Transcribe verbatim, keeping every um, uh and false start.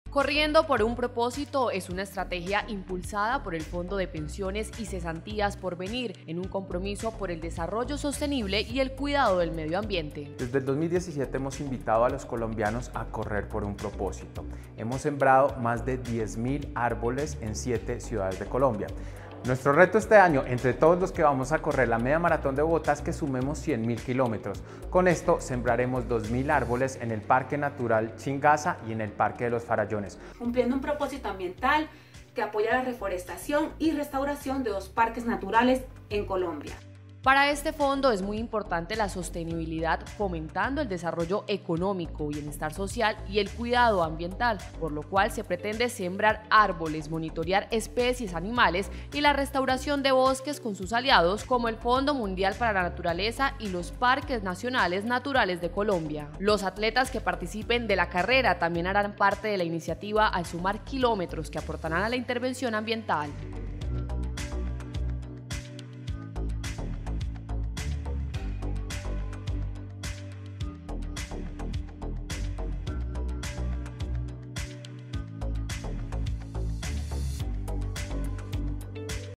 Corriendo por un propósito es una estrategia impulsada por el Fondo de Pensiones y Cesantías Porvenir en un compromiso por el desarrollo sostenible y el cuidado del medio ambiente. Desde el dos mil diecisiete hemos invitado a los colombianos a correr por un propósito. Hemos sembrado más de diez mil árboles en siete ciudades de Colombia. Nuestro reto este año, entre todos los que vamos a correr la media maratón de Bogotá, es que sumemos cien mil kilómetros. Con esto sembraremos dos mil árboles en el Parque Natural Chingaza y en el Parque de los Farallones. Cumpliendo un propósito ambiental que apoya la reforestación y restauración de dos parques naturales en Colombia. Para este fondo es muy importante la sostenibilidad, fomentando el desarrollo económico, bienestar social y el cuidado ambiental, por lo cual se pretende sembrar árboles, monitorear especies animales y la restauración de bosques con sus aliados como el Fondo Mundial para la Naturaleza y los Parques Nacionales Naturales de Colombia. Los atletas que participen de la carrera también harán parte de la iniciativa al sumar kilómetros que aportarán a la intervención ambiental.